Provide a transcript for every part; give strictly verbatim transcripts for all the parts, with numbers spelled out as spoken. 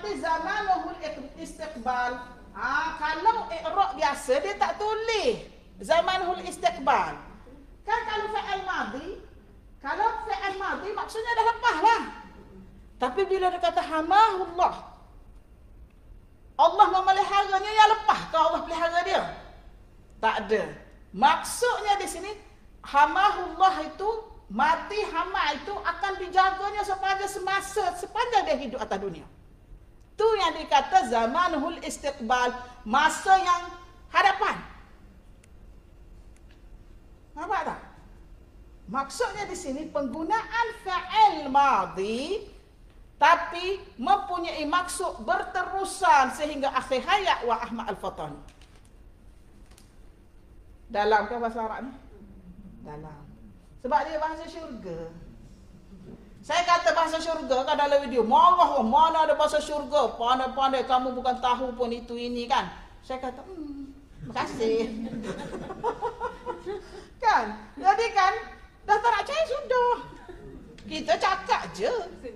Tapi zamanul istiqbal, ah kalau i'rab biasa dia tak tulis zamanul istiqbal. Kan kalau fi'il madhi, kalau fi'il madhi maksudnya dah lepas lah. Tapi bila dia kata hamahullah, Allah memeliharanya, yang lepas ke Allah pelihara dia? Tak ada. Maksudnya di sini hamahullah itu, mati hama itu akan dijaganya sepanjang semasa, sepanjang dia hidup atas dunia. Tu yang dikata zamanul istiqbal, masa yang hadapan. Nampak tak? Maksudnya di sini penggunaan fa'il madhi tapi mempunyai maksud berterusan sehingga akhir hayat wa Ahmad Al-Fatani. Dalam ke bahasa Arab ni? Dalam. Sebab dia bahasa syurga. Saya kata bahasa syurga kan dalam video, marah, mana ada bahasa syurga, pandai-pandai kamu bukan tahu pun itu ini kan. Saya kata, hmm, terima kasih. Kan? Jadi kan, dah tak nak cari sudah. Kita cakap je.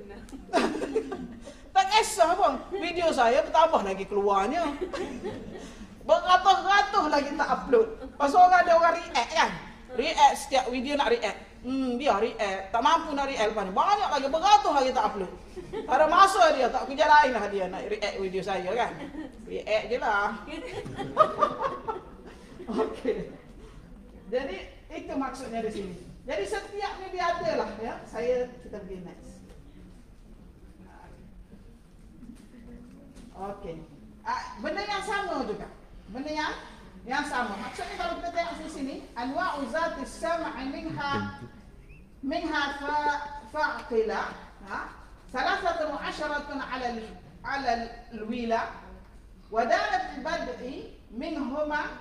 Tak kisah pun. Video saya bertambah lagi keluarnya. Beratus-ratus lagi tak upload. Pasal orang ada orang react kan. React setiap video nak react. Hmm, dia react. Tak mampu nak react lepas ni. Banyak lagi, beratus lagi tak upload. Ada masa dia, tak kerja lain lah dia nak react video saya kan. React je lah. Okey. Jadi, itu maksudnya di sini. Jadi setiap ni dia ada lah ya. Saya, kita pergi next. Okey. Ah, benda yang sama juga. Benda yang yang sama. Maksudnya kalau kita tengok di sini, anwa'u zatis sam'i minha minha fa fa'qila, ha? Salasatun wa asharatun 'ala al 'ala al-wila wa dalat al-bad'i minhuma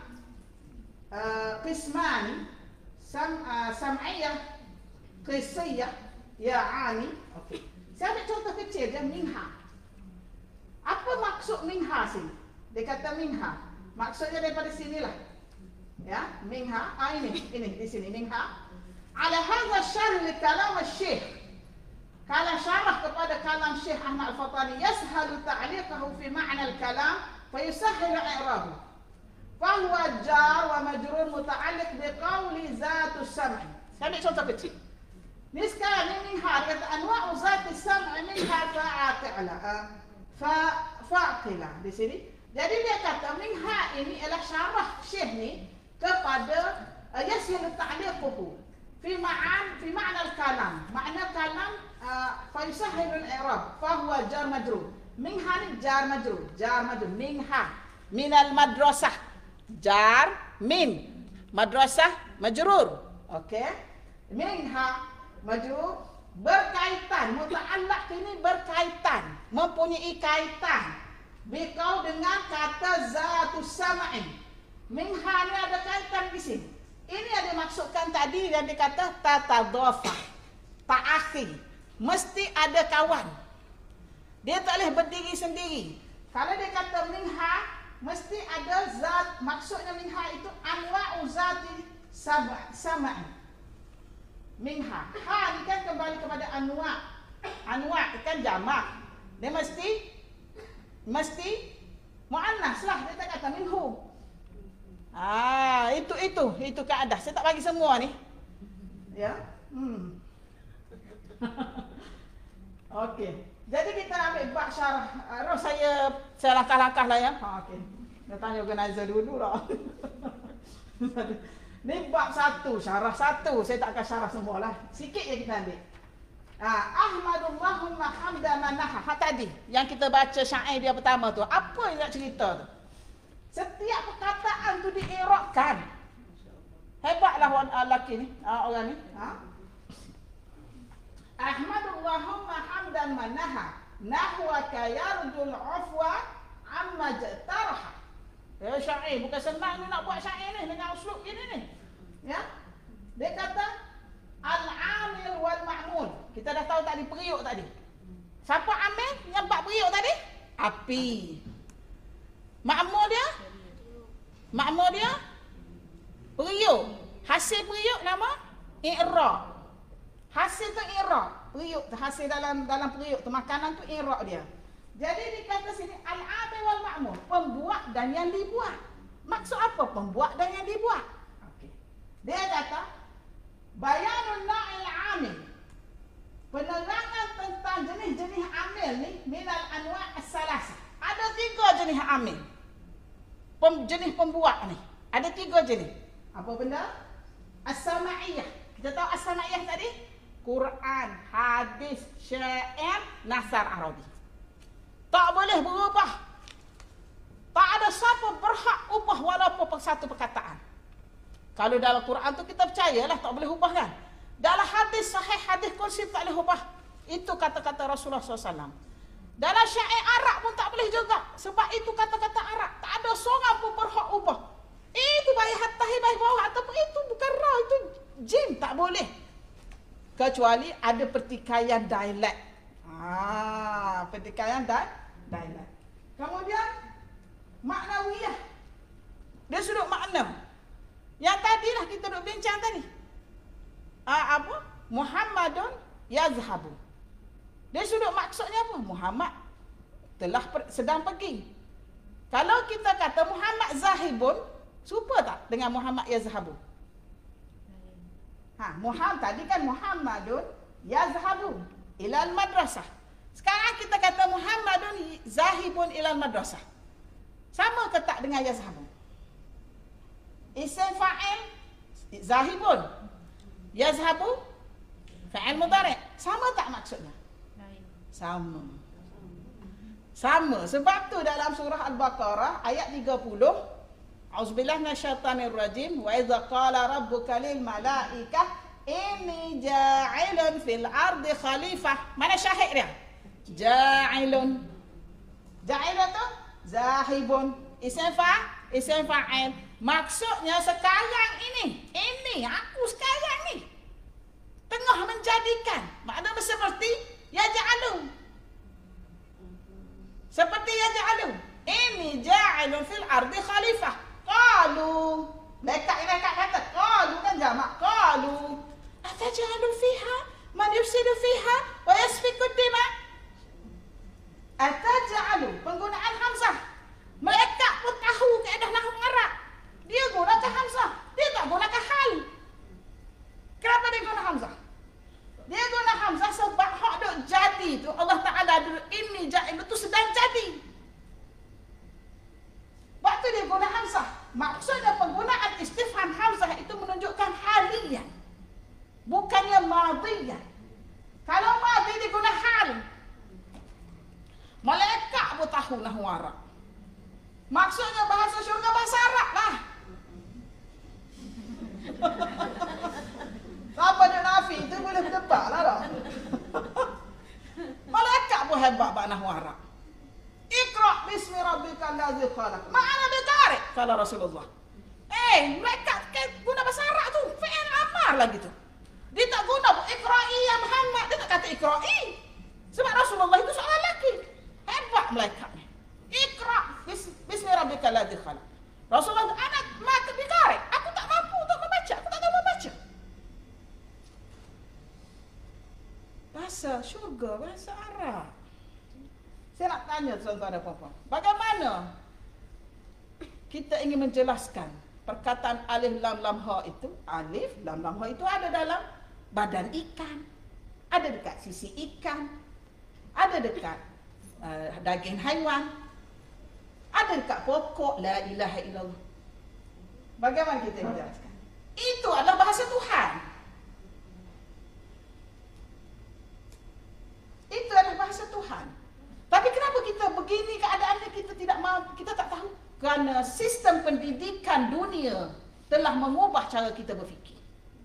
qismani sam sam'iyah qisiyah ya'ani. Okey. Saya ambil contoh kecil dia minha. Apa maksud minha sini? Dia kata minha. Maksudnya daripada sinilah. Ya, minha. Ah ini, ini di sini minha. Ala hadha syarh li kalam asy-syekh. Kalau syarah kepada kalam Syekh Ahmad Al-Fatani, yashalu ta'liquhu fi ma'na al-kalam fa yusahhilu i'rabuhu. Fa huwa jar wa majrur muta'alliq bi qawli zatus sam'i. Saya ambil contoh kecil. Ni sekarang ni minha kata anwa'u zatis sam'i minha fa'aqila. Fa fa'qila di sini. Jadi dia kata minha ini adalah syarah Syekh ni kepada uh, yashilu ta'liquhu fi ma'an fi ma'na al-kalam. Makna kalam fa yusahhilu al-i'rab fa huwa jar majrur. Minha ni jar majrur, jar majrur minha minal madrasah. Jar min madrasah majrur. Okey. Minha majrur berkaitan, muta'allaq ini berkaitan, mempunyai kaitan bikau dengan kata zatus sam'i. Minha ni ada kaitan di sini. Ini yang dimaksudkan tadi yang dikata tatadhafa, ta'akhi, mesti ada kawan. Dia tak boleh berdiri sendiri. Kalau dia kata minha, mesti ada zat. Maksudnya minha itu anwa'u zati sam'i. Minha. Ha ni kan kembali kepada anwa'. Anwa' kan jamak. Dia mesti mesti muannas lah, dia tak kata minhu. Ah, itu itu itu kaedah. Saya tak bagi semua ni. Ya. Hmm. Okey. Jadi kita ambil bab syarah. Uh, saya saya langkah-langkah lah ya. Ha okey. Kita tanya organizer dulu lah. Ni bab satu, syarah satu. Saya tak akan syarah semualah. Sikit je kita ambil. Ah, Ahmadullahumma hamda manaha. Ha tadi yang kita baca syair dia pertama tu. Apa yang nak cerita tu? Setiap perkataan tu diirabkan. Hebatlah orang lelaki ni, orang ni. Ha? Ahmadullahumma hamdan manaha nahwaka yarjul afwa amma jataraha. Eh syair bukan senang ni nak buat syair ni dengan uslub ini ni. Ya? Dia kata al-amil wal ma'mul. Kita dah tahu tadi periuk tadi. Siapa amil yang bab periuk tadi? Api. Ma'mul dia? Ma'mul dia? Periuk. Hasil periuk nama i'rab. Hasil tu i'rab. Periuk tu hasil dalam dalam periuk tu makanan tu i'rab dia. Jadi dikata sini al-amil wal ma'mur, pembuat dan yang dibuat. Maksud apa pembuat dan yang dibuat? Okey. Dia kata bayanun na'il amil, penerangan tentang jenis-jenis amil ni minal anwa' as-salasah. Ada tiga jenis amil. Pem, jenis pembuat ni. Ada tiga jenis. Apa benda? As-sama'iyah. Kita tahu as-sama'iyah tadi? Quran, hadis, syair, nasar Arabi. Tak boleh berubah. Tak ada siapa berhak ubah walaupun satu perkataan. Kalau dalam Quran tu kita percayalah tak boleh ubah kan. Dalam hadis sahih, hadis kursi tak boleh ubah. Itu kata-kata Rasulullah sallallahu alaihi wasallam. Dalam syair Arab pun tak boleh juga. Sebab itu kata-kata Arab. Tak ada seorang pun berhak ubah. Itu baik atas, baik bawah. Ataupun itu bukan roh, itu jin. Tak boleh. Kecuali ada pertikaian dialek. Ah, pertikaian di, dialek. Kemudian maknawiyah. Dia sudut makna. Yang tadilah kita duk bincang tadi. Ah, apa? Muhammadun yazhabu. Dia sudut maksudnya apa? Muhammad telah per, sedang pergi. Kalau kita kata Muhammad zahibun, serupa tak dengan Muhammad yazhabu? Ha, Muhammad tadi kan Muhammadun yazhabu ilal madrasah. Sekarang kita kata Muhammadun zahibun ilal madrasah. Sama ke tak dengan yazhabu? Isim fa'il zahibun, yazhabu fa'il mudhari'. Sama tak maksudnya? Sama. Sama. Sebab tu dalam surah Al-Baqarah ayat tiga puluh, A'udzubillahi minasyaitanir rajim, wa idza qala rabbuka lil malaikah inni ja'ilun fil ardi khalifah. Mana syahid dia? Ja'ilun. Ja'ilun tu zahibun. Isim fa', isim fa'il. Maksudnya sekarang ini, ini aku sekarang ni tengah menjadikan. Maknanya seperti yaj'alu. Seperti yaj'alu. Ini ja'ilun fil ardi khalifah. Qalu. Lekat-lekat kata. Qalu kan jamak. Qalu. Ataj'alu fiha man yufsidu fiha wa yasfiku dima. Ataj'alu. Penggunaan hamzah. Mereka pun tahu kaedah nahwu Arab. Dia gunakan hamzah. Dia tak gunakan hal. Kenapa dia guna hamzah? Dia guna hamzah sebab hak duk jadi tu Allah Ta'ala dulu ini ja'il tu sedang jadi. Waktu dia guna hamzah, maksudnya penggunaan istifham hamzah itu menunjukkan halian, bukannya madhiyan. Kalau madhi dia guna hal. Malaikat pun tahu nahwu Arab. Maksudnya bahasa syurga bahasa Arab lah. Siapa dia nafi itu boleh berdebat lah dah. Malaikat pun hebat bak nahwu Arab. Iqra' bismi rabbikal ladzi khalaq. Ma'ana biqari' kata Rasulullah. Eh, mereka guna bahasa Arab tu, fi'il amar lagi tu. Dia tak guna iqra'i ya Muhammad, dia tak kata iqra'i. Sebab Rasulullah itu seorang lelaki. Hebat malaikat ni. Iqra' bismi rabbikal ladzi khalaq. Rasulullah anak mata biqari'. Aku tak mampu untuk membaca, aku tak tahu membaca. Bahasa syurga, bahasa Arab. Saya nak tanya tuan-tuan dan puan-puan, bagaimana kita ingin menjelaskan perkataan alif lam lam ha itu? Alif lam lam ha itu ada dalam badan ikan, ada dekat sisi ikan, ada dekat uh, daging haiwan, ada dekat pokok la ilaha illallah. Bagaimana kita menjelaskan? Itu adalah bahasa Tuhan. Itu adalah bahasa Tuhan. Tapi kenapa kita begini keadaannya kita tidak mahu, kita tak tahu? Kerana sistem pendidikan dunia telah mengubah cara kita berfikir.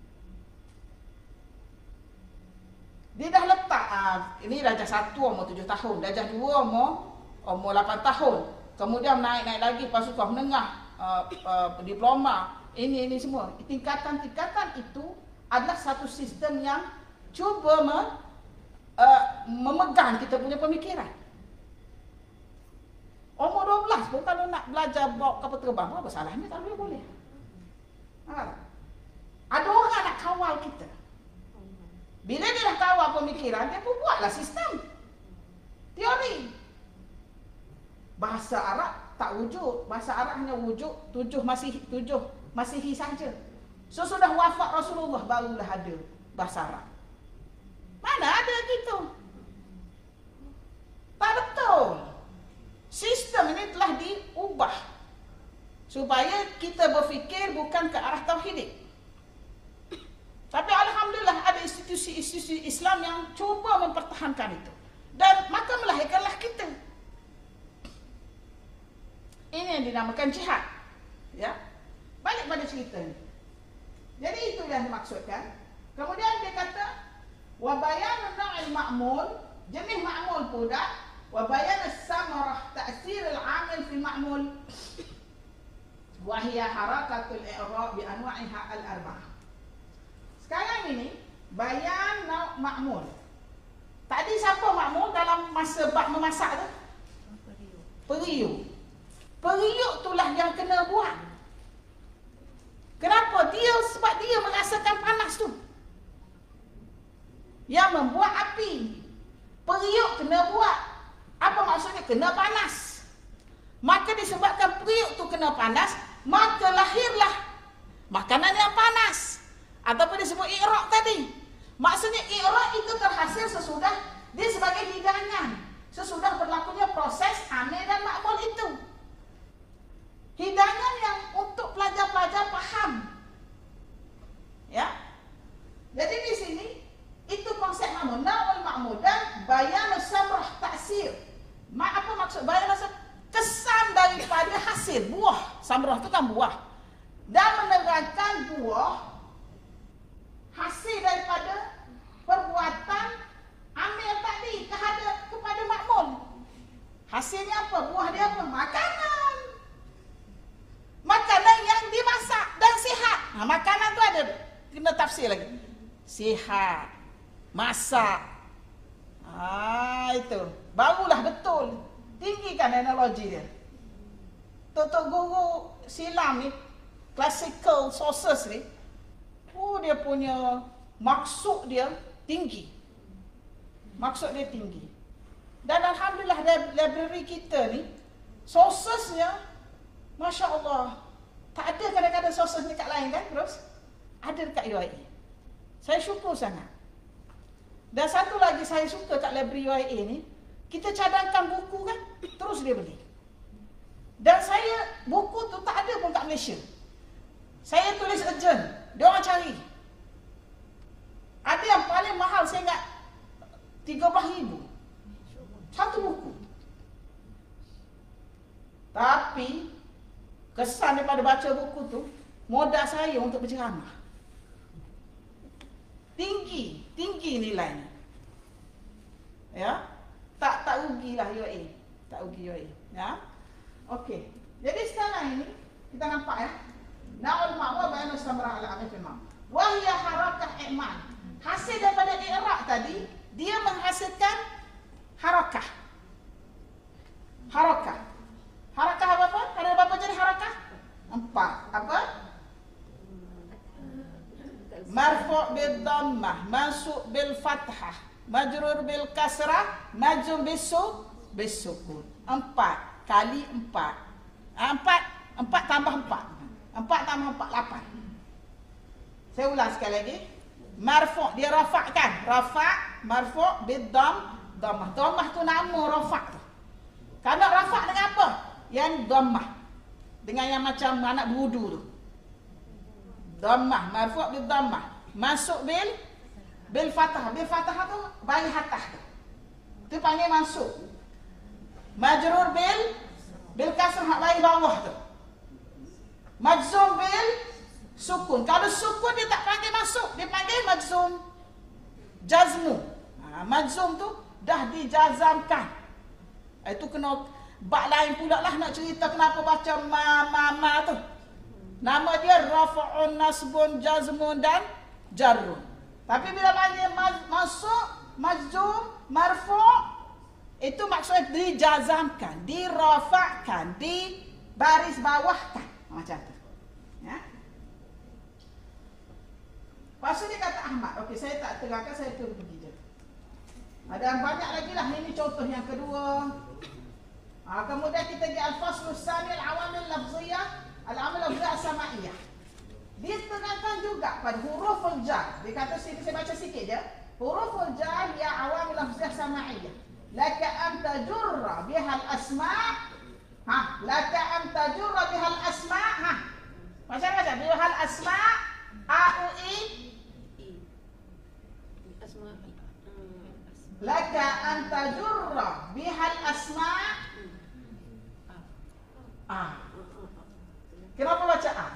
Dia dah letak, ah, ini darjah satu umur tujuh tahun, darjah dua umur umur lapan tahun. Kemudian naik-naik lagi pasukan menengah, uh, uh, diploma, ini ini semua. Tingkatan-tingkatan itu adalah satu sistem yang cuba me, uh, memegang kita punya pemikiran. Umur dua belas pun kalau nak belajar bawa kapal terbang, apa salahnya tak boleh boleh. Ha. Ada orang nak kawal kita. Bila dia dah kawal pemikiran, dia pun buatlah sistem. Teori. Bahasa Arab tak wujud. Bahasa Arab hanya wujud tujuh masih tujuh Masihi saja. Sesudah wafat Rasulullah barulah ada bahasa Arab. Mana ada gitu? Tak betul. Sistem ini telah diubah supaya kita berfikir bukan ke arah tauhid. Tapi alhamdulillah ada institusi-institusi Islam yang cuba mempertahankan itu. Dan maka melahirkanlah kita. Ini yang dinamakan jihad. Ya. Balik pada cerita ni. Jadi itu yang dimaksudkan. Kemudian dia kata wa bayanun naw'il ma'mul, jenis ma'mul pula, wa bayan as-samarah ta'sir al-'amil fi ma'mul wa hiya harakatul i'rab bi anwa'iha al-arba'ah. Sekarang ini bayan naw' ma'mul. Tadi siapa ma'mul dalam masa bab memasak tu? Periuk. Periuk itulah yang kena buat. Kenapa? Dia sebab dia merasakan panas tu. Yang membuat api. Periuk kena buat. Apa maksudnya? Kena panas. Maka disebabkan periuk tu kena panas, maka lahirlah makanan yang panas. Ataupun disebut i'raq tadi. Maksudnya i'raq itu terhasil sesudah dia sebagai hidangan. Sesudah berlakunya proses amil dan ma'mul itu. Hidangan yang untuk pelajar-pelajar faham. Ya. Jadi di sini itu konsep ma'mul, naw'ul ma'mul dan bayan samrah ta'sir. Ma apa maksud bayan samrah? Kesan daripada hasil buah. Samrah itu kan buah. Dan menerangkan buah hasil daripada perbuatan amil tadi kepada kepada ma'mul. Hasilnya apa? Buah dia apa? Makanan. Makanan yang dimasak dan sihat. Nah, makanan tu ada kena tafsir lagi. Sihat, masak. Ah itu. Barulah betul. Tinggikan analogi dia. Tok-tok guru silam ni, classical sources ni, oh dia punya maksud dia tinggi. Maksud dia tinggi. Dan alhamdulillah library kita ni sourcesnya Masya Allah, tak ada kadang-kadang sources dekat lain kan, terus ada dekat U I A. Saya syukur sangat. Dan satu lagi saya suka kat library U I A ni, kita cadangkan buku kan, terus dia beli. Dan saya, buku tu tak ada pun kat Malaysia. Saya tulis urgent, dia orang cari. Ada yang paling mahal, saya ingat tiga belas ribu satu buku. Tapi kesan daripada baca buku tu, modal saya untuk berceramah. Tinggi, tinggi nilainya. Ya, tak tak rugilah U I A, tak rugi U I A. Ya, okey. Jadi sekarang ini kita nampak ya, na'ul ma'wa bayanu samrah ala amil fil ma'. Wa hiya harakah i'mal. Hasil daripada i'raq tadi, dia menghasilkan harakah. Harakah. Harakah apa-apa? Ada berapa jenis harakah? Empat. Apa? Marfu' bil dhammah, mansub bil fathah, majrur bil kasrah, majzum bisu bisukun. Empat kali empat. Empat, empat tambah empat. Empat tambah empat, lapan. Saya ulang sekali lagi. Marfu' dia rafa'kan. Rafa' marfu' bil dhamm, dhammah. Dhammah tu nama rafa' tu. Kalau rafa' dengan apa? Yang dhammah. Dengan yang macam anak berudu tu. Dhammah, marfu' bil dhammah. Masuk bil bil fathah. Bil fathah tu bagi hatah tu. Tu panggil masuk. Majrur bil bil kasrah bagi bawah tu. Majzum bil sukun. Kalau sukun dia tak panggil masuk, dia panggil majzum. Jazmu. Ha, majzum tu dah dijazamkan. Itu kena bab lain pula lah nak cerita kenapa baca ma ma ma tu. Nama dia rafa'un, nasbun, jazmun dan jarrun. Tapi bila panggil masuk, majzum, marfu', itu maksudnya dijazamkan, dirafa'kan, di baris bawahkan. Macam tu. Ya. Lepas tu dia kata Ahmad. Okey, saya tak terangkan, saya terus pergi je. Ada banyak lagi lah. Ini contoh yang kedua. Ha, Ha, kemudian kita pergi al-faslu tsani al-awamil lafziyah, al-awamil lafziyah as-samaiyah. Ditekankan juga pada huruful jar. Dia kata sini saya baca sikit je. Huruful jar ya awamil lafziyah samaiyah. Laka an tajurra bihal asma'. Ha, laka an tajurra bihal asma'. Ha. Macam-macam bihal asma' a u i asma' laka an tajurra bihal asma' a. Kenapa baca a?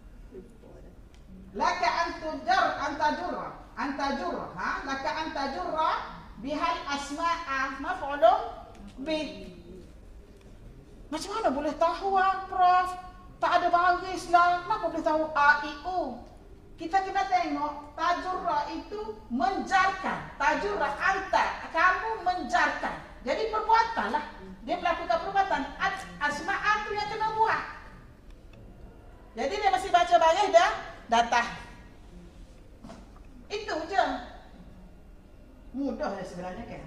Laka an tujar an tajurra an tajurra ha laka an tajurra bihal asma'a maf'ulun bi. Macam mana boleh tahu ah, Prof? Tak ada baris lah. Kenapa boleh tahu a i u? Kita kena tengok tajurra itu menjarkan. Tajurra anta, kamu menjarkan. Jadi perbuatan lah. Dia melakukan perbuatan. Asma'a tu yang kena buat. Jadi dia masih baca baris dah datah. Itu je. Mudah ya sebenarnya kan.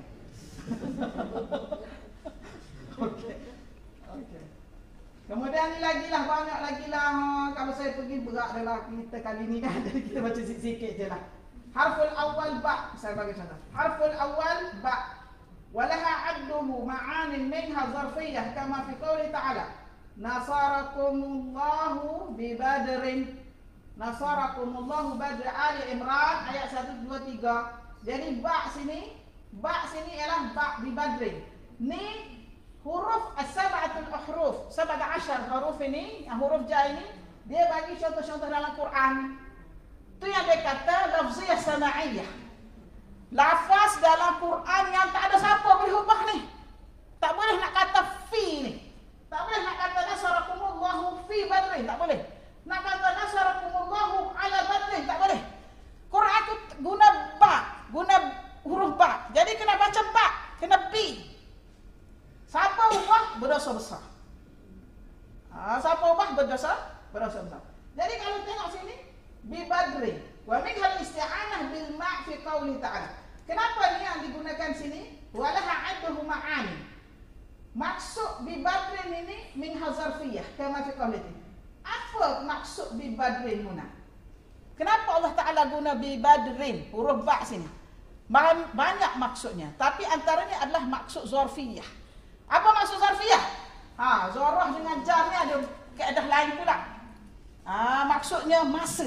Okey. Okey. Kemudian ni lagi lah, banyak lagi lah. Kalau saya pergi berat adalah kita kali ni kan. Jadi kita baca sikit-sikit je lah. Harful awal ba. Saya bagi contoh. Harful awal ba. Walaha adduhu ma'anin minha zarfiyah kama fi qawli ta'ala. Nasarakumullahu bi badrin. Nasarakumullahu badr Ali Imran ayat satu, dua, tiga. Jadi ba sini, ba sini ialah ba bi badrin. Ni huruf as-sab'atul uhruf, sab'ata asyar huruf ini, yang huruf ja ini, dia bagi contoh-contoh dalam Quran. Itu yang dia kata lafziyah samaiyah. Lafaz dalam Quran yang tak ada siapa boleh ubah ni. Tak boleh nak kata fi ni. Tak boleh nak kata nasarakumullahu fi badrin, tak boleh. Nak kata nasarakumullahu ala badrin, tak boleh. Quran tu guna ba, guna huruf ba. Jadi kena baca ba, kena bi. Siapa ubah berdosa besar. Ha, siapa ubah berdosa berdosa besar. Jadi kalau tengok sini bi badri wa min hal isti'anah bil ma' fi qauli ta'ala. Kenapa ni yang digunakan sini? Walaha adduhu ma'ani. Maksud bi badrin ini min hazarfiyah kama fi qauli. Apa maksud bi badrin huna? Kenapa Allah Taala guna bi badrin huruf ba sini? Banyak maksudnya, tapi antaranya adalah maksud zarfiyah. Apa maksud zarfiyah? Ha, zarah dengan jar ni ada kaedah lain pula. Ha, maksudnya masa.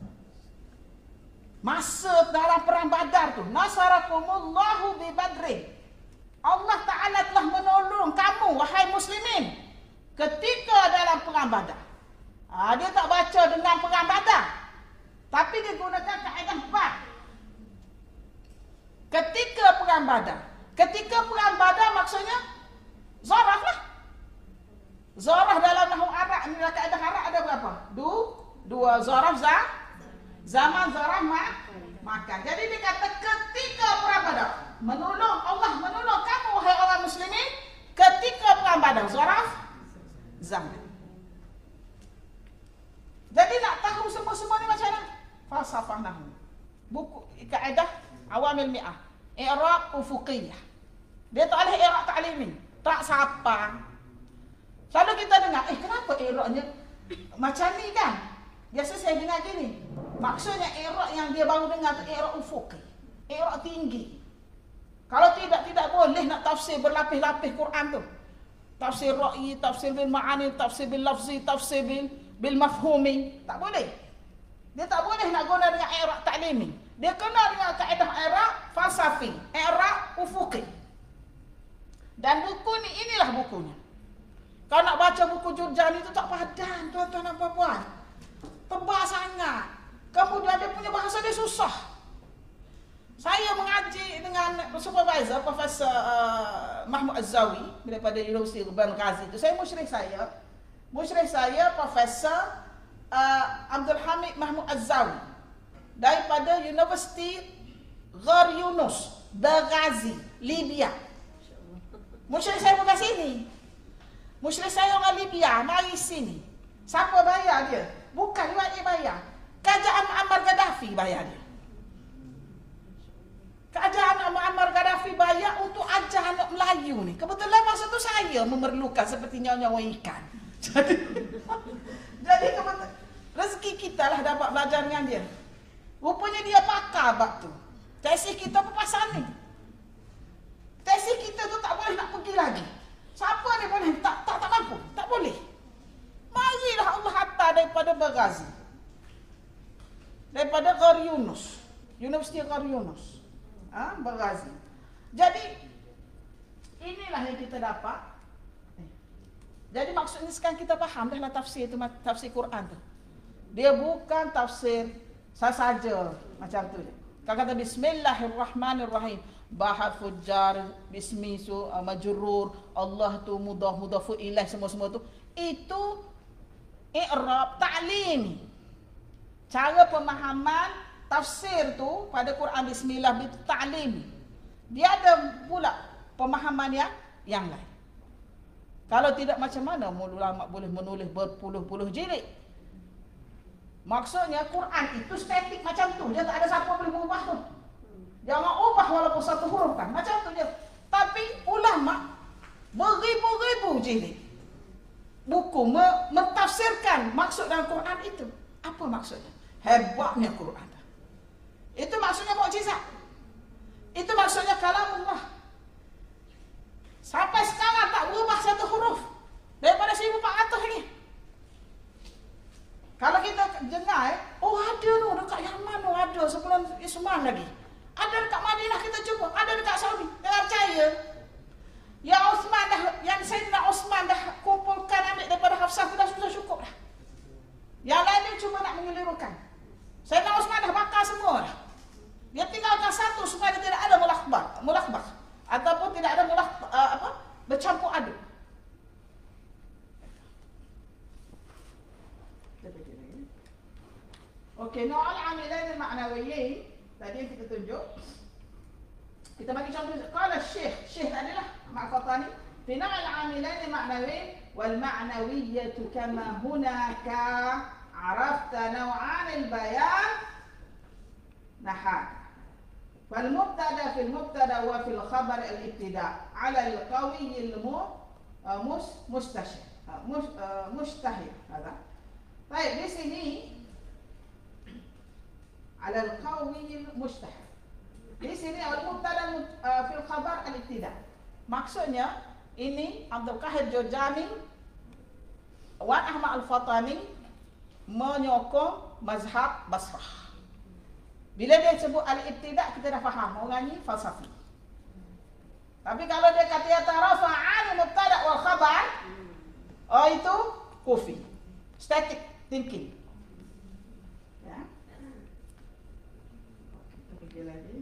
Masa dalam perang Badar tu, nasarakumullahu bi badrin. Allah Taala telah menolong kamu wahai muslimin ketika dalam perang Badar. Ha, dia tak baca dengan perang Badar, tapi dia gunakan kaedah ba. Ketika perang Badar. Ketika perang Badar maksudnya zarah lah. Zarah dalam nahwu Arab ni, dalam kaedah Arab ada berapa? Du, dua zarah za, zaman zarah ma, makan. Jadi dia kata ketika perang Badar, menolong Allah menolong kamu wahai orang muslimin ketika perang Badar, zarah zaman. Jadi nak tahu semua-semua ni macam mana? Falsafah nahwu. Buku kaedah awamil mi'ah, i'rab ufuqiyah. Dia tak boleh i'rab ta'limi. Tak siapa. Selalu kita dengar, eh kenapa i'rabnya macam ni kan? Biasa saya dengar gini. Maksudnya i'rab yang dia baru dengar tu i'rab ufuqi. I'rab tinggi. Kalau tidak, tidak boleh nak tafsir berlapis-lapis Quran tu. Tafsir ra'yi, tafsir bil ma'ani, tafsir bil lafzi, tafsir bil, bil mafhumi. Tak boleh. Dia tak boleh nak guna dengan i'rab ta'limi. Dia kena dengan kaedah i'rab falsafi, i'rab ufuqi. Dan buku ni, inilah bukunya. Kalau nak baca buku Jurjani itu tak padan, tuan-tuan dan puan-puan. Tebal sangat. Kemudian dia punya bahasa dia susah. Saya mengaji dengan supervisor, Profesor uh, Mahmud Az-Zawi daripada Universiti Urban Ghazi itu. Saya musyrik saya. Musyrik saya Profesor uh, Abdul Hamid Mahmud Az-Zawi daripada Universiti Ghar Yunus, Benghazi, Libya. Musyrik saya bukan sini. Musyrik saya orang Libya, mari sini. Siapa bayar dia? Bukan dia bayar. Kerajaan Muammar Gaddafi bayar dia. Kerajaan Muammar Gaddafi bayar untuk ajar anak Melayu ni. Kebetulan masa tu saya memerlukan seperti nyawa ikan. Jadi, jadi kebetulan rezeki kita lah dapat belajar dengan dia. Rupanya dia pakar bab tu. Tesis kita berpasal ni. Tesis kita tu tak boleh nak pergi lagi. Siapa ni boleh? Tak tak tak mampu. Tak boleh. Marilah Allah hantar daripada Baghazi. Daripada Ghar Yunus. Universiti Ghar Yunus. Ha, Baghazi. Jadi inilah yang kita dapat. Jadi maksudnya sekarang kita faham dah lah tafsir tu, tafsir Quran tu. Dia bukan tafsir sahaja macam tu je. Kalau kata Bismillahirrahmanirrahim, bahar fujar, bismi su uh, majrur, Allah tu mudah mudafu ilaih, semua-semua tu itu i'rab ta'limi. Cara pemahaman tafsir tu pada Quran bismillah itu ta'limi. Dia ada pula pemahaman yang yang lain. Kalau tidak macam mana ulama boleh menulis berpuluh-puluh jilid? Maksudnya Quran itu statik macam tu. Dia tak ada siapa boleh mengubah tu. Jangan ubah walaupun satu huruf kan. Macam tu je. Tapi ulama beribu-ribu jilid buku mentafsirkan maksud dalam Quran itu. Apa maksudnya? Hebatnya Quran. Itu maksudnya mukjizat. Itu maksudnya kalamullah. Sampai sekarang tak berubah satu huruf daripada seribu empat ratus lagi. Kalau kita dengar, oh ada tu dekat Yaman tu ada sebelum Islam lagi. Ada dekat Madinah kita cuba, ada dekat Saudi. Jangan percaya. Ya Osman dah, yang Sayyidina Osman dah kumpulkan ambil daripada Hafsah tu dah sudah cukup dah. Yang lain dia cuma nak mengelirukan. Sayyidina Osman dah bakar semua dah. Dia tinggalkan satu supaya tidak ada mulakbah, mulakbah ataupun tidak ada mulak uh, apa bercampur aduk. Okey, Naw'al amilain al-ma'nawiyin tadi yang kita tunjuk. Kita bagi contoh. Qala Syekh, Syekh adalah Ma'fatani, fi Naw'al amilain al-ma'nawiyin wal ma'nawiyyatu kama hunaka arafta naw'an al-bayan nahak. فالمبتدا في المبتدا وفي الخبر الابتداء على القوي المستشهر مشتهر هذا. طيب di sini على القوي المشتهر. Di sini al-mubtada fi al-khabar al-ibtida. Maksudnya ini Abdul Qahir Jurjani Wan Ahmad Al-Fatani menyokong mazhab Basrah. Bila dia sebut al-ibtida' kita dah faham orang ni falsafi. Tapi kalau dia kata yatarafa'an mubtada' wal khabar, oh itu kufi. Static thinking. Ya. Kita pergi lagi.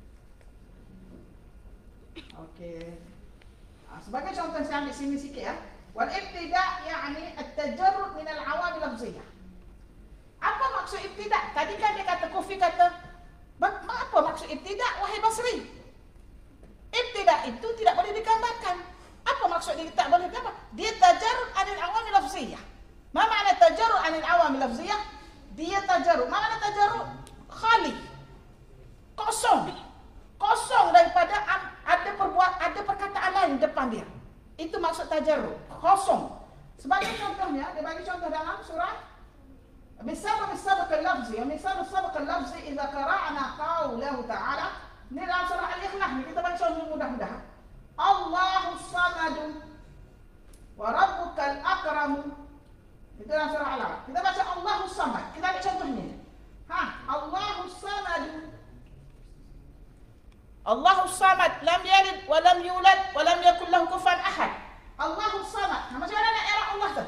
Okey. Sebagai contoh saya ambil sini sikit ya. Wal ibtida' yani at-tajarrud min al-awamil lafziyah. Apa maksud ibtida'? Tadi kan dia kata kufi kata apa maksud ibtida' wahai Basri? Ibtida' itu tidak boleh digambarkan. Apa maksud dia tak boleh digambar? Dia tajarrud anil awamil lafziyah. Ma makna tajarrud anil awamil lafziyah? Dia tajarrud. Ma makna tajarrud? Khali. Kosong. Kosong daripada ada perbuat ada perkataan lain depan dia. Itu maksud tajarrud. Kosong. Sebagai contohnya, dia bagi contoh dalam surah مثال السبق اللفظي ومثال السبق اللفظي إذا قرأنا قوله تعالى نرى surah Al-Ikhlas ni kita baca mudah-mudahan. Allahus Samad wa Rabbukal Akram. Itu dalam surah Al-Alaq. Kita baca Allahus Samad. Kita ambil contohnya. Ha, Allahus Samad. Allahus Samad lam yalid wa lam yulad wa lam yakul lahu kufuwan ahad. Allahus Samad. Macam mana nak i'rab Allah tu?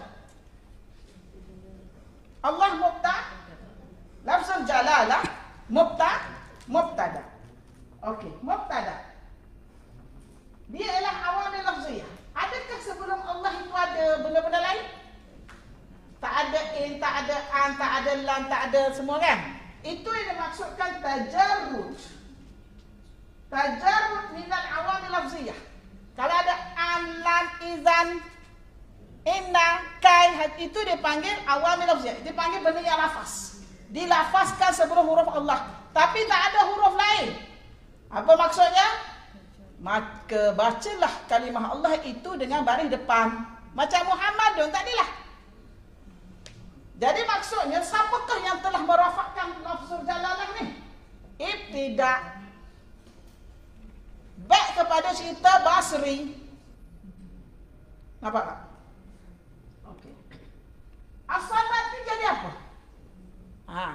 Allah mubta, lafzul jalalah mubta, mubtada. Okey, mubtada. Dia ialah awamil lafziyah. Adakah sebelum Allah itu ada benda-benda lain? Tak ada in, tak ada an, tak ada lam, tak ada semua kan? Itu yang dimaksudkan tajarrud. Tajarrud minal awamil lafziyah. Kalau ada an, lam, izan, inna, kai, itu dipanggil awamil lafziyah. Dipanggil benda yang lafaz. Dilafazkan sebelum huruf Allah. Tapi tak ada huruf lain. Apa maksudnya? Maka bacalah kalimah Allah itu dengan baris depan. Macam Muhammadun tadilah. Jadi maksudnya, siapakah yang telah merafakkan lafzul jalalah ni? Ibtidak. Baik kepada cerita Basri. Nampak tak? Okey. As-salat ni jadi apa? Ha.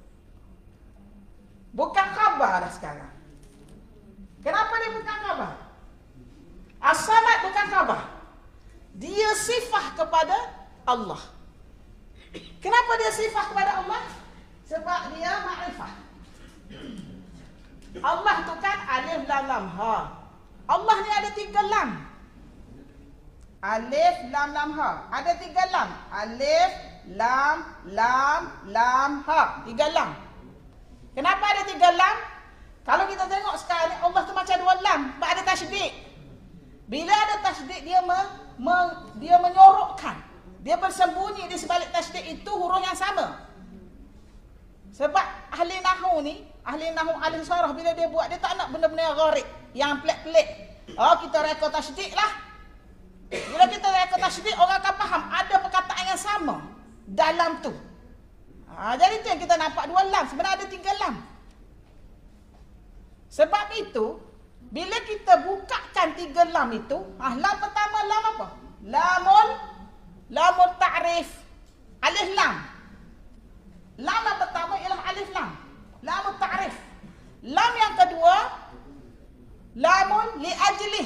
Bukan khabar dah sekarang. Kenapa dia bukan khabar? As-salat bukan khabar. Dia sifat kepada Allah. Kenapa dia sifat kepada Allah? Sebab dia ma'rifah. Allah tu kan alif lam lam ha. Allah ni ada tiga lam. Alif lam lam ha. Ada tiga lam. Alif lam lam lam ha. Tiga lam. Kenapa ada tiga lam? Kalau kita tengok sekarang Allah tu macam dua lam. Sebab ada tasydid. Bila ada tasydid dia me, me, dia menyorokkan. Dia bersembunyi di sebalik tasydid itu huruf yang sama. Sebab ahli nahwu ni, ahli nahwu ahli sarah bila dia buat, dia tak nak benda-benda yang gharib, yang pelik-pelik. Oh, kita reka tasydid lah. Bila kita reka tasydid, orang akan faham ada perkataan yang sama dalam tu. Ha, jadi tu yang kita nampak dua lam, sebenarnya ada tiga lam. Sebab itu, bila kita bukakan tiga lam itu, ah, lam pertama lam apa? Lamul, lamul ta'rif, alif lam. Lam yang pertama ialah alif lam, lamul ta'rif. Lam yang kedua, lamun li ajlih,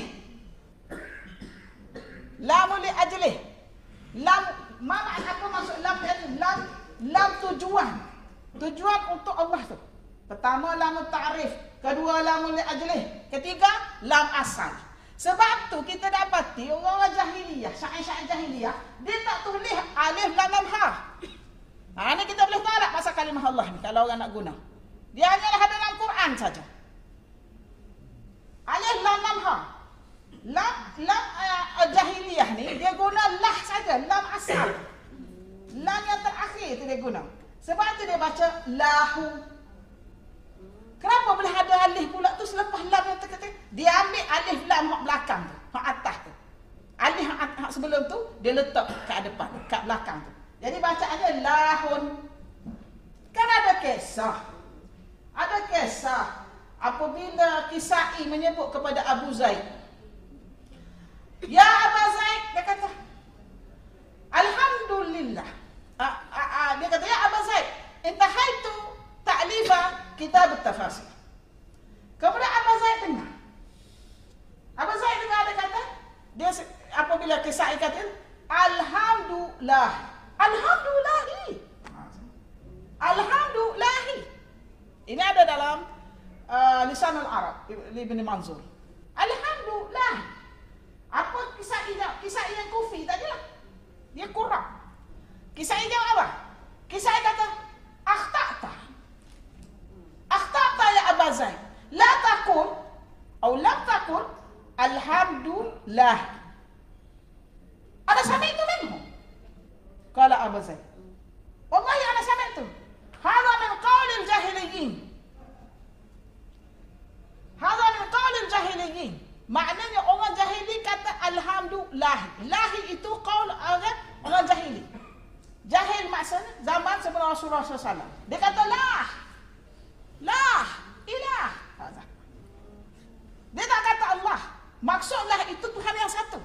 lamun li ajlih. Lam, mana apa maksud lam li ajlih? Lam, lam tujuan, tujuan untuk Allah tu. Pertama lamul ta'rif, kedua lamul li ajlih, ketiga lam asal. Sebab tu kita dapati orang-orang jahiliyah, syair-syair jahiliyah, dia tak tulis alif lam lam ha. Ha, ni kita boleh tahu tak pasal kalimah Allah ni kalau orang nak guna. Dia hanyalah ada dalam Quran saja. Alif lam lam ha. Lam lam uh, jahiliyah ni dia guna lah saja, lam asal. Lam yang terakhir tu dia guna. Sebab tu dia baca lahu. Kenapa boleh ada alif pula tu selepas lam yang terakhir? Dia ambil alif lam hak belakang tu, hak atas tu. Alif hak, hak sebelum tu dia letak kat depan, kat belakang tu. Jadi bacaannya lahun. Kan ada kisah. Ada kisah apabila Kisai menyebut kepada Abu Zaid. Ya Abu Zaid, dia kata, Alhamdulillah. A, a, a, dia kata, ya Abu Zaid, intahaitu ta'lifa kitab at-tafasir. Kemudian Abu Zaid dengar. Abu Zaid dengar dia kata, dia apabila Kisai kata, Alhamdulillah. Alhamdulillahi. Alhamdulillahi. Ini ada dalam uh, Lisanul Arab Ibn Manzur. Alhamdulillah. Apa kisah ini? Kisah yang kufi tadilah. Dia kurang. Kisah ini apa? Kisah kata, akhta'ta. Akhta'ta ya Aba Zaid. La takun atau lam takun alhamdulillah. Ada sampai itu memang. Kala Abu Zaid, wallahi ana sami'tu hadha min qaulil jahiliyyin. Hadha min qaulil jahiliyyin. Maknanya orang jahili kata alhamdulillah. Lahi itu qaul orang orang jahili. Jahil maksudnya zaman sebelum Rasulullah sallallahu alaihi wasallam. Dia kata lah. Lah, ilah. Dia tak kata Allah. Maksudlah itu Tuhan yang satu.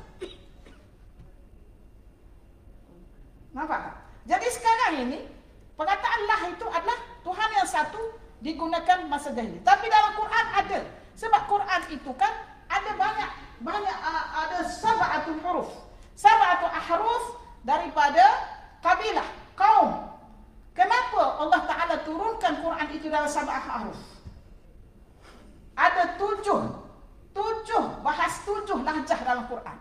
Nampak tak? Jadi sekarang ini perkataan lah itu adalah Tuhan yang satu digunakan masa jahili. Tapi dalam Quran ada. Sebab Quran itu kan ada banyak banyak uh, ada sab'atul huruf. Sab'atul ahruf daripada kabilah, kaum. Kenapa Allah Taala turunkan Quran itu dalam sab'ah ahruf? Ada tujuh tujuh bahas tujuh lahjah dalam Quran.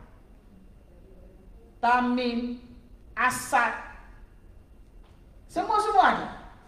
Tamim, Asad, semua-semua ada.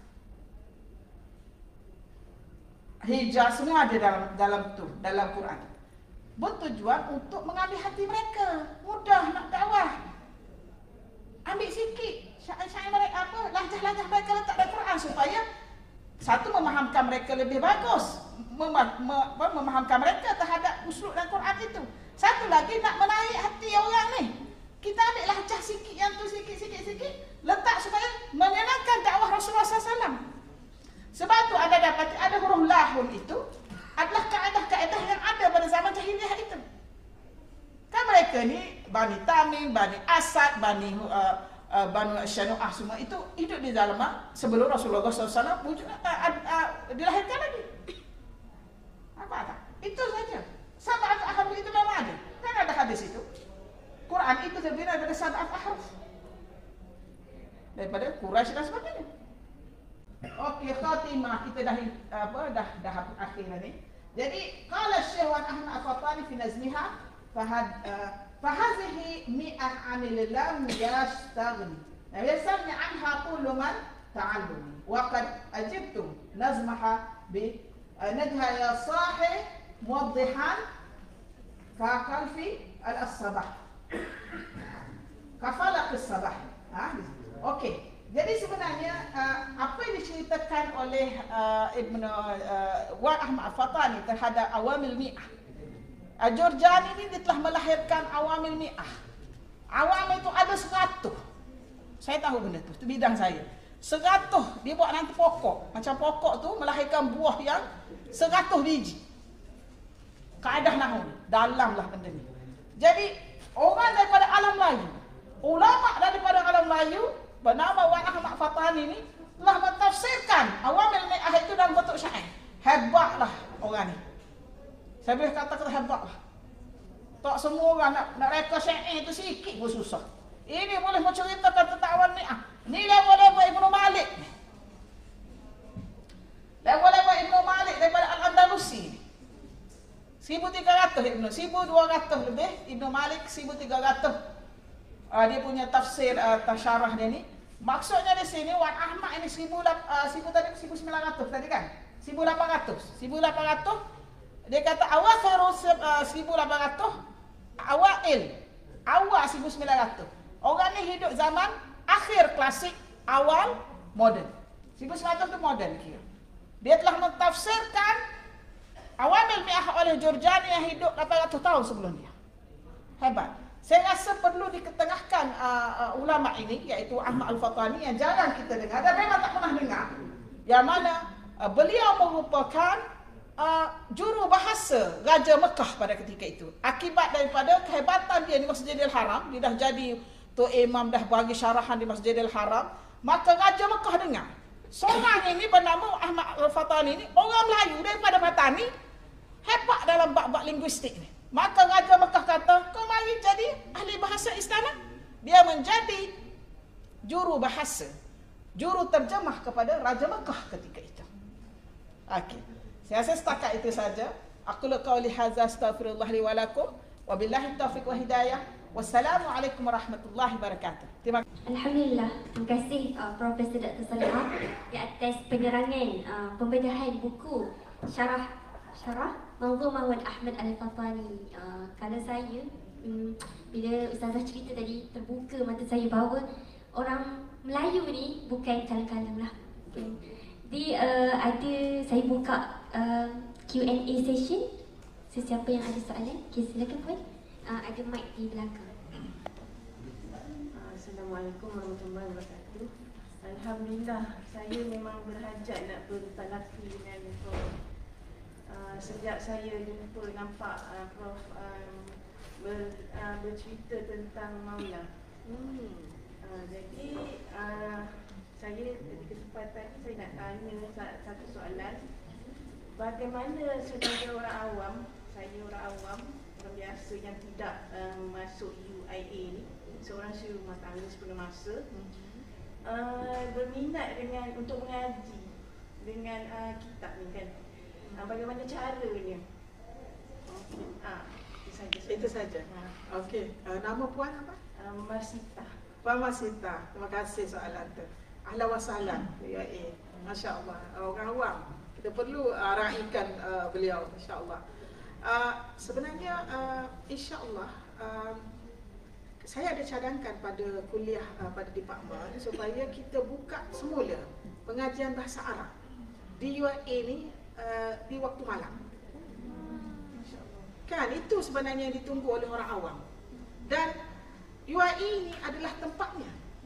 Hijaz semua ada dalam dalam tu, dalam Quran. Bertujuan untuk mengambil hati mereka. Mudah nak dakwah. Ambil sikit syair-syair mereka apa, lahjah-lahjah mereka letak dalam Quran supaya satu memahamkan mereka lebih bagus, mem mem memahamkan mereka terhadap uslub dan Quran itu. Satu lagi nak menarik hati orang ni. Kita ambillah cah sikit yang tu sikit-sikit-sikit, letak supaya menyenangkan dakwah Rasulullah sallallahu alaihi wasallam. Sebab tu anda dapat ada huruf lahun itu adalah kaedah-kaedah yang ada pada zaman jahiliyah itu. Kan mereka ni Bani Tamim, Bani Asad, Bani uh, uh, Bani Syanu'ah semua itu hidup di zaman sebelum Rasulullah sallallahu alaihi wasallam wujud, uh, uh, uh, dilahirkan lagi. Apa tak? Itu saja. Sab'at ahruf itu memang ada. Kan ada hadis itu. Quran itu terdiri daripada sab'at ahruf. Daripada Quraisy dan sebagainya. Okey, khatimah kita dah apa dah dah akhir ni. Jadi qala Syekh Wan Ahmad Al-Fatani fi nazmiha fahad fahadhihi mi'ah 'anil lam yastaghni. Nah, yasmi anha kullu man ta'allumi. Wa qad ajibtu nazmaha bi najha ya sahih muwaddihan ka kalfi al-sabah. Kafalaq as-sabah. Ha, okey. Jadi sebenarnya uh, apa yang diceritakan oleh uh, Ibn uh, Wan Ahmad Al-Fatani terhadap awamil mi'ah. Uh, Jurjani ini dia telah melahirkan awamil mi'ah. Awamil itu ada seratus. Saya tahu benda tu, itu bidang saya. Seratus dia buat nanti pokok. Macam pokok tu melahirkan buah yang seratus biji. Kaedah nahwu, dalamlah benda ni. Jadi orang daripada alam Melayu, ulama daripada alam Melayu bernama Wan Ahmad Fatani ni telah mentafsirkan awamil mi'ah itu dalam bentuk syair. Hebatlah orang ni. Saya boleh kata-kata hebatlah. Tak semua orang nak, nak reka syair itu sikit pun susah. Ini boleh menceritakan tentang awamil mi'ah. Ni level-level Ibnu Malik ni. Level-level Ibnu Malik daripada Al-Andalusi ni. seribu tiga ratus Ibnu, seribu dua ratus lebih, Ibnu Malik seribu tiga ratus. Uh, dia punya tafsir uh, tasyarah dia ni. Maksudnya di sini Wan Ahmad ini seribu uh, seribu tadi seribu sembilan ratus tadi kan? seribu lapan ratus. seribu lapan ratus dia kata awal uh, seribu lapan ratus awail. Awal seribu sembilan ratus. Orang ni hidup zaman akhir klasik, awal moden. seribu sembilan ratus itu moden kira. Dia telah mentafsirkan awamil mi'ah oleh Jurjani yang hidup lapan ratus tahun sebelum dia. Hebat. Saya rasa perlu diketengahkan uh, uh, ulama ini, iaitu Ahmad Al-Fatani yang jarang kita dengar dan memang tak pernah dengar. Yang mana uh, beliau merupakan uh, juru bahasa Raja Mekah pada ketika itu. Akibat daripada kehebatan dia di Masjidil Haram, dia dah jadi tu imam, dah bagi syarahan di Masjidil Haram, maka Raja Mekah dengar. Seorang ini bernama Ahmad Al-Fatani ini, orang Melayu daripada Patani, hebat dalam bab-bab linguistik ni. Maka Raja Mekah kata, kau mari jadi ahli bahasa istana. Dia menjadi juru bahasa, juru terjemah kepada Raja Mekah ketika itu. Okey. Saya rasa setakat itu saja. Aku qauli hadza astaghfirullah li wa lakum wa billahi taufiq wa hidayah. Wassalamualaikum warahmatullahi wabarakatuh. Terima kasih. Alhamdulillah. Terima kasih uh, Profesor Doktor Salihah di atas penerangan uh, pembedahan buku syarah syarah Manzumah Wan Ahmad Al-Fatani. Uh, kalau saya um, bila Ustazah cerita tadi, terbuka mata saya bahawa orang Melayu ni bukan kalang-kalang lah. Okay. Di uh, ada saya buka uh, Q and A session. Sesiapa yang ada soalan, okay, silakan Puan. Uh, ada mic di belakang. Assalamualaikum warahmatullahi wabarakatuh. Alhamdulillah, saya memang berhajat nak bertalaki dengan Prof. Uh, sejak saya jumpa nampak uh, Prof um, ber, uh, bercerita tentang Maula. Hmm. Uh, jadi uh, saya di kesempatan ini saya nak tanya satu soalan. Bagaimana sebagai orang awam, saya orang awam, orang biasa yang tidak um, masuk U I A ni, seorang suri rumah tangga sepenuh masa, uh, berminat dengan untuk mengaji dengan uh, kitab ni kan. Uh, bagaimana caranya? Okay. Ah, itu saja. Itu saja. Ha. Okey. Uh, nama puan apa? Uh, Masita. Puan Masita. Terima kasih soalan tu. Ahlan wa sahlan. Ya eh. Masya-Allah. Orang awam. Kita perlu uh, raikan uh, beliau, insya-Allah. Uh, sebenarnya uh, insya-Allah uh, saya ada cadangkan pada kuliah uh, pada departmen supaya kita buka semula pengajian bahasa Arab. Di U I A ni uh, di waktu malam. Kan itu sebenarnya yang ditunggu oleh orang awam. Dan U I A ini adalah tempatnya.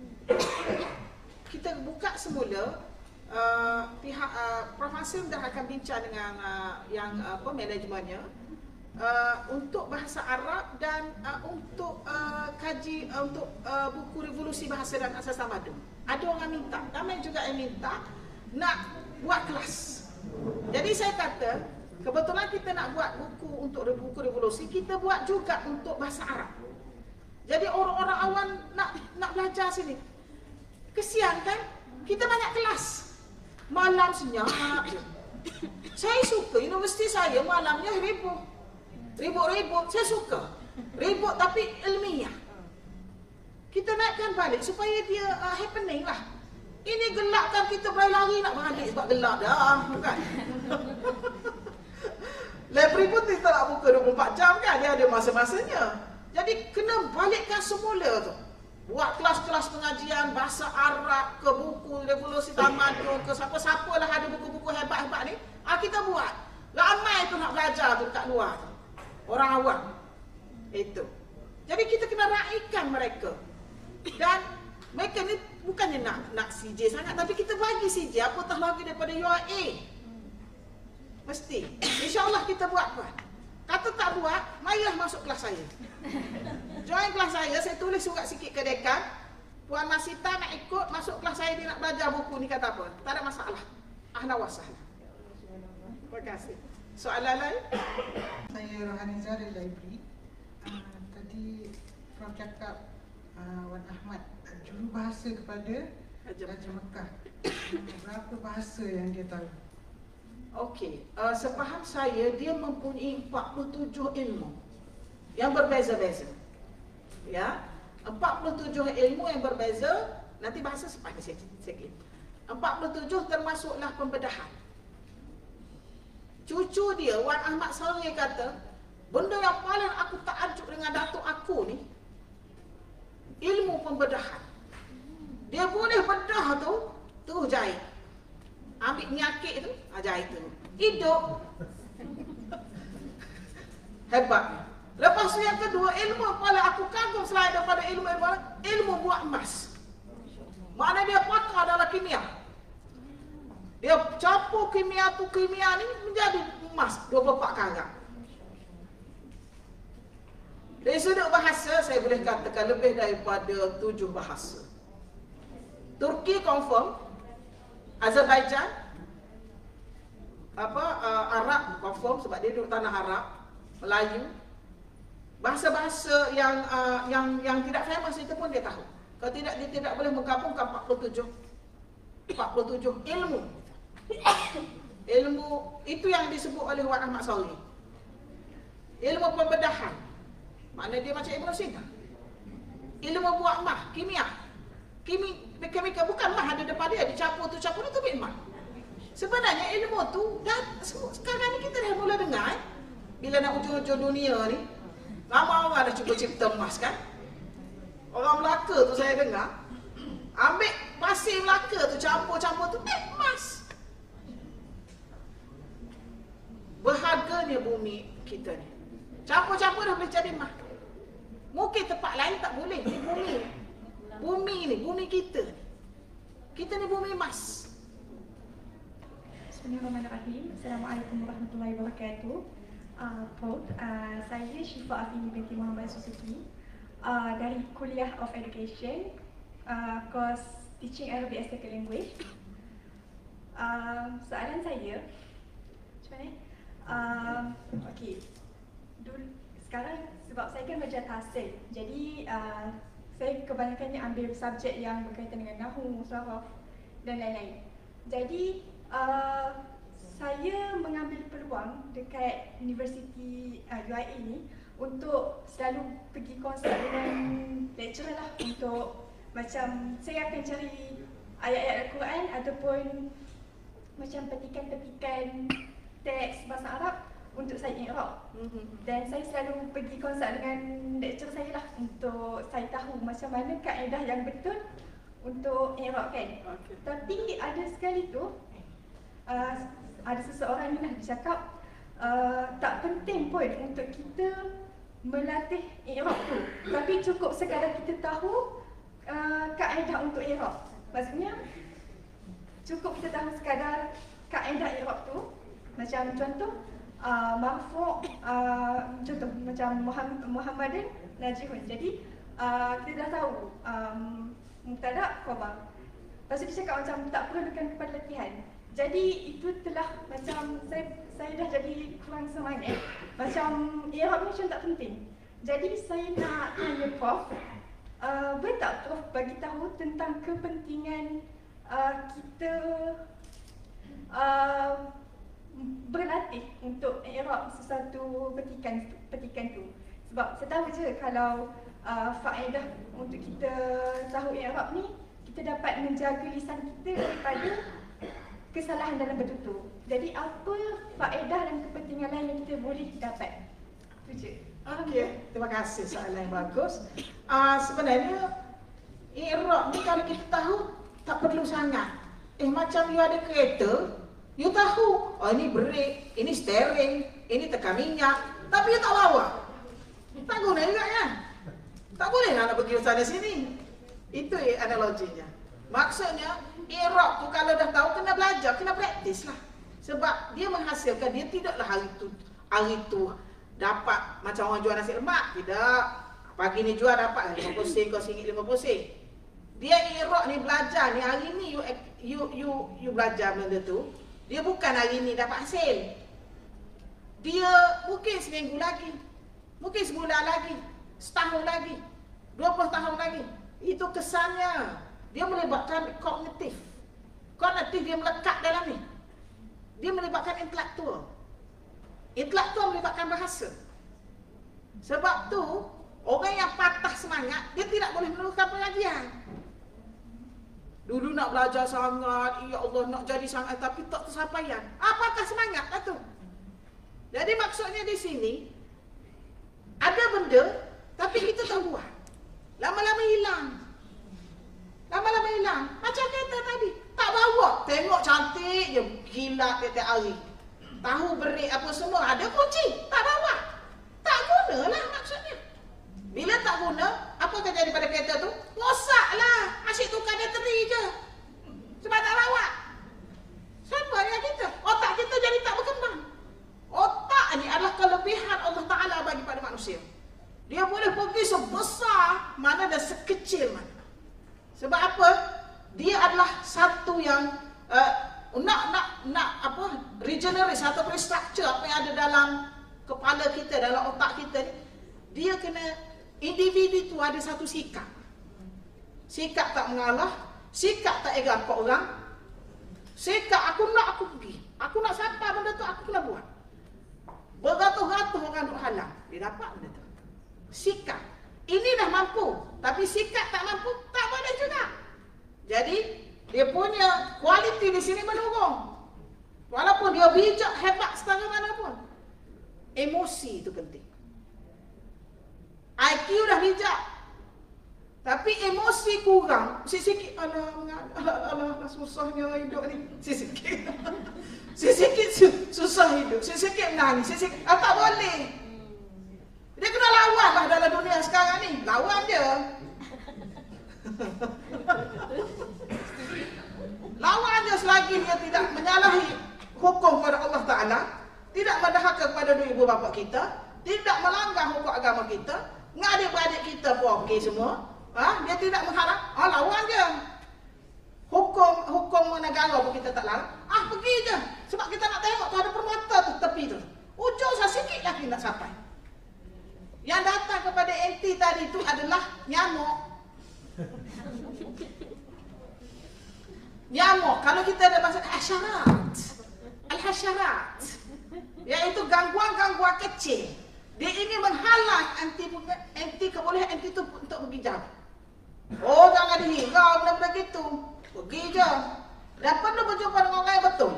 Kita buka semula, uh, pihak uh, Profesor Hasim dah akan bincang dengan uh, yang uh, apa manajemennya uh, untuk bahasa Arab dan uh, untuk uh, kaji uh, untuk uh, buku revolusi bahasa dan asas tamadun. Ada orang minta, ramai juga yang minta nak buat kelas. Jadi saya kata, kebetulan kita nak buat buku untuk buku revolusi, kita buat juga untuk bahasa Arab. Jadi orang-orang awam nak nak belajar sini. Kesian kan? Kita banyak kelas. Malam senyap. Saya suka universiti saya malamnya ribut. Ribut-ribut, saya suka. Ribut tapi ilmiah. Kita naikkan balik supaya dia uh, happening lah. Ini gelap kan kita berlari nak balik sebab gelap dah, kan? Library pun kita nak buka dua puluh empat jam kan, dia ada masa-masanya. Jadi kena balikkan semula tu. Buat kelas-kelas pengajian bahasa Arab ke buku revolusi tamadun ke siapa-siapa lah ada buku-buku hebat-hebat ni. Ah kita buat. Ramai tu nak belajar tu kat luar tu. Orang awam. Itu. Jadi kita kena raikan mereka. Dan mereka ni bukannya nak nak C J sangat, tapi kita bagi C J apatah lagi daripada U I A. Mesti. InsyaAllah kita buat buat. Kata tak buat, marilah masuk kelas saya. Join kelas saya, saya tulis surat sikit ke dekan. Puan Masita nak ikut masuk kelas saya, dia nak belajar buku ni kata apa. Tak ada masalah. Ahlan wa sahlan. Terima kasih. Soalan lain? Saya Rohaniza dari library. Uh, tadi Prof cakap uh, Wan Ahmad juru bahasa kepada Raja Mekah. Uh, berapa bahasa yang dia tahu? Okey, uh, sepaham saya dia mempunyai empat puluh tujuh ilmu yang berbeza-beza. Ya, empat puluh tujuh ilmu yang berbeza, nanti bahasa sepaham sikit. empat puluh tujuh termasuklah pembedahan. Cucu dia, Wan Ahmad Saleh kata, benda yang paling aku takjub dengan datuk aku ni, ilmu pembedahan. Dia boleh bedah tu, tu jahit. Ambil nyakit tu, jahit tu. Hidup. Hebat. Lepas tu yang kedua, ilmu yang paling aku kagum selain daripada ilmu-ilmu, ilmu buat emas. Makna dia pakar dalam kimia. Dia campur kimia tu kimia ni menjadi emas dua puluh empat karat. Dari sudut bahasa, saya boleh katakan lebih daripada tujuh bahasa. Turki confirm, Azerbaijan, apa uh, Arab confirm sebab dia duduk tanah Arab, Melayu. Bahasa-bahasa yang uh, yang yang tidak famous itu pun dia tahu. Kalau tidak, dia tidak boleh menggabungkan empat puluh tujuh empat puluh tujuh ilmu. Ilmu itu yang disebut oleh Wan Ahmad Saleh. Ilmu pembedahan. Maknanya dia macam Ibn Sina. Ilmu buat emas, kimia. Kimi, kimia bukan emas ada depan dia, dicampur tu campur tu emas. Sebenarnya ilmu tu dah sekarang ni kita dah mula dengar eh? Bila nak ujung-ujung dunia ni, ramai orang dah cuba cipta emas kan? Orang Melaka tu saya dengar, ambil pasir Melaka tu campur-campur tu eh, emas. Berharganya bumi kita ni. Campur-campur dah boleh jadi emas. Mungkin tempat lain tak boleh, ni bumi. Bumi ni, bumi kita ni. Kita ni bumi emas. Bismillahirrahmanirrahim. Assalamualaikum warahmatullahi wabarakatuh. Uh, Prof, uh, saya Syifa Afini binti Muhammad Suzuki uh, dari Kuliah of Education, uh, course Teaching Arabic as Second Language. Uh, soalan saya, macam mana? Uh, Okey, dulu sekarang sebab saya kan belajar tahsil, jadi uh, saya kebanyakannya ambil subjek yang berkaitan dengan nahwu, saraf dan lain-lain. Jadi uh, saya mengambil peluang dekat Universiti uh, U I A ni untuk selalu pergi konsult dengan lecturer lah, untuk macam saya akan cari ayat-ayat Al-Quran ataupun macam petikan-petikan teks bahasa Arab untuk saya i'rab. Dan saya selalu pergi konsult dengan lecturer saya lah untuk saya tahu macam mana kaedah yang betul untuk i'rab kan. Okay. Tapi ada sekali tu uh, ada seseorang ni dah bercakap uh, tak penting pun untuk kita melatih i'rab tu, tapi cukup sekadar kita tahu uh, kaedah untuk i'rab. Maksudnya cukup kita tahu sekadar kaedah i'rab tu. Macam contoh uh, marfu' uh, contoh macam Muhammad, Muhammadin najihun. Jadi uh, kita dah tahu um, mubtada' khabar. Lepas tu dia cakap macam tak perlukan kepada latihan. Jadi itu telah macam saya saya dah jadi kurang semangat. Macam i'rab ni macam tak penting. Jadi saya nak tanya Prof, uh, boleh tak Prof bagi tahu tentang kepentingan uh, kita uh, berlatih untuk i'rab sesuatu petikan petikan tu. Sebab saya tahu je kalau uh, faedah untuk kita tahu i'rab ni, kita dapat menjaga lisan kita daripada kesalahan dalam bertutur. Jadi apa faedah dan kepentingan lain yang kita boleh dapat? Itu je. Okey, terima kasih, soalan yang bagus. Uh, sebenarnya i'rab ni kalau kita tahu tak perlu sangat. Eh macam you ada kereta, you tahu, oh ini brake, ini steering, ini tekan minyak, tapi you tak bawa. Tak guna juga kan? Tak boleh nak pergi sana sini. Itu analoginya. Maksudnya i'rab tu kalau dah tahu kena belajar, kena praktis lah. Sebab dia menghasilkan, dia tidaklah hari tu hari tu dapat macam orang jual nasi lemak. Tidak. Pagi ni jual dapat lima puluh sen, kau singgit lima puluh sen. Dia i'rab ni belajar ni hari ni you you you, you belajar benda tu. Dia bukan hari ni dapat hasil. Dia mungkin seminggu lagi, mungkin sebulan lagi, setahun lagi, dua puluh tahun lagi. Itu kesannya. Dia melibatkan kognitif. Kognitif dia melekat dalam ni. Dia melibatkan intelektual. Intelektual melibatkan bahasa. Sebab tu, orang yang patah semangat, dia tidak boleh meneruskan pengajian. Dulu nak belajar sangat, ya Allah nak jadi sangat, tapi tak tersampaian. Ah, patah semangat lah tu. Jadi maksudnya di sini, ada benda, tapi kita tak buat. Lama-lama hilang. Lama-lama hilang. Macam kereta tadi. Tak bawa. Tengok cantik je. Kilat tiap-tiap hari. Tahu berik apa semua. Ada kunci. Tak bawa. Tak guna lah maksudnya. Bila tak guna, apa akan jadi pada kereta tu? Rosak lah. Asyik tukar bateri je. Sebab tak bawa. Siapa yang kita? Otak kita jadi tak berkembang. Otak ni adalah kelebihan Allah Ta'ala bagi pada manusia. Dia boleh pergi sebesar mana dan sekecil mana. Sebab apa? Dia adalah satu yang uh, nak nak nak apa? Regenerate satu restructure apa yang ada dalam kepala kita, dalam otak kita ni. Dia kena, individu tu ada satu sikap. Sikap tak mengalah, sikap tak egang kat orang. Sikap aku nak aku pergi. Aku nak sapa benda tu aku kena buat. Beratus-ratus orang duk halang, dia dapat benda tu. Sikap. Ini dah mampu, tapi sikap tak mampu, tak boleh juga. Jadi, dia punya kualiti di sini menurun. Walaupun dia bijak, hebat setara mana pun. Emosi itu penting. I Q dah bijak. Tapi emosi kurang, sikit-sikit, alah, alah, alah, susahnya hidup ni. Sikit-sikit. Sikit-sikit susah hidup, sikit-sikit menangis, sikit-sikit. Ah, tak boleh. Dia kena lawan lah dalam dunia sekarang ni. Lawan je. Lawan je selagi dia tidak menyalahi hukum kepada Allah Ta'ala, tidak mendahaka kepada ibu bapa kita, tidak melanggar hukum agama kita, adik-beradik kita pun okey semua. Ha? Dia tidak menghalang. Ah, lawan je. Hukum hukum negara pun kita tak larang. Ah, pergi je. Sebab kita nak tengok tu ada permata tu tepi tu. Ujung saya sikit lagi nak sampai. Yang datang kepada enti tadi itu adalah nyamuk. Nyamuk. Kalau kita ada bahasa hasyarat. Al-hasyarat. Iaitu gangguan-gangguan kecil. Dia ingin menghalang enti, enti kebolehan enti itu untuk pergi jauh. Oh, jangan dihirau benda-benda gitu. Pergi je. Dan perlu berjumpa dengan orang yang betul.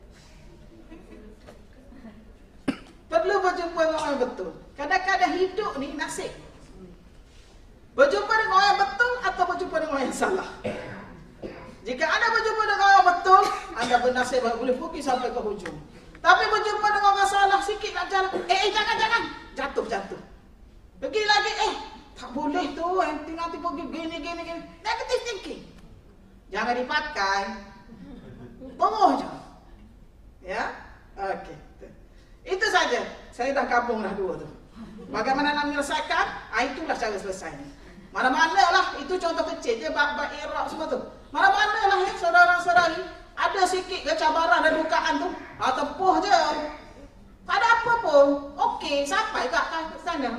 Perlu berjumpa dengan orang yang betul. Kadang-kadang hidup ni nasib. Berjumpa dengan orang yang betul atau berjumpa dengan orang yang salah. Jika anda berjumpa dengan orang yang betul, anda bernasib boleh pergi sampai ke hujung. Tapi berjumpa dengan masalah sikit nak jalan. Eh, eh jangan, jangan. Jatuh, jatuh. Pergi lagi, eh. Tak boleh tu, nanti nanti pergi gini, gini, gini. Negative thinking. Jangan dipakai. Tunggu je. Ya, okey. Itu saja. Saya dah gabung dah dua tu. Bagaimana nak menyelesaikan? Ah, itulah cara selesainya. Mana-mana lah, itu contoh kecil je, bab-bab Iraq semua tu. Mana-mana lah ya, saudara-saudari. Ada sikit kecabaran dan dukaan tu. Ah, tempuh je. Tak ada apa pun. Okey, sampai kat ke sana.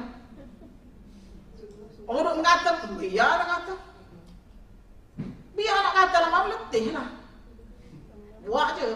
Orang mengata, biar nak kata. Biar nak kata lama letih lah. Buat je.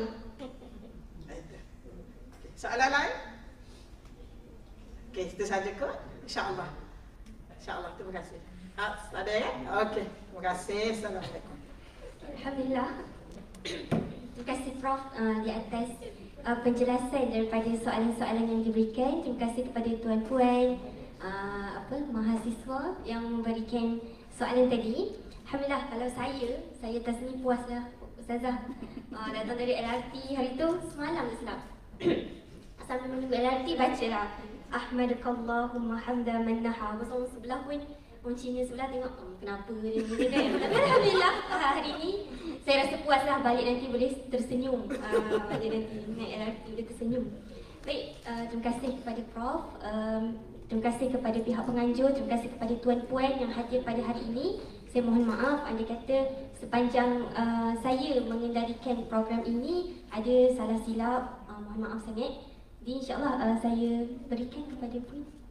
Soalan lain? Okey, itu saja ke? InsyaAllah. InsyaAllah, terima kasih. Ah, ada ya? Okey, terima kasih. Assalamualaikum. Alhamdulillah. Terima kasih Prof uh, di atas uh, penjelasan daripada soalan-soalan yang diberikan. Terima kasih kepada tuan-puan uh, apa mahasiswa yang memberikan soalan tadi. Alhamdulillah, kalau saya, saya Tasni puaslah Ustazah. Uh, datang dari L R T hari tu semalam tak silap. Sambil menunggu L R T bacalah Ahmadakallahumma hamda mannaha. Pasal sebelah pun orang Cina sebelah tengok, oh, kenapa dia macam kan? Tapi Alhamdulillah hari ni saya rasa puas lah, balik nanti boleh tersenyum. uh, Balik nanti naik L R T boleh tersenyum. Baik, uh, terima kasih kepada Prof um, terima kasih kepada pihak penganjur, terima kasih kepada tuan-puan yang hadir pada hari ini. Saya mohon maaf andai kata sepanjang uh, saya mengendalikan program ini ada salah silap, uh, mohon maaf sangat. Jadi insyaAllah uh, saya berikan kepada Puan.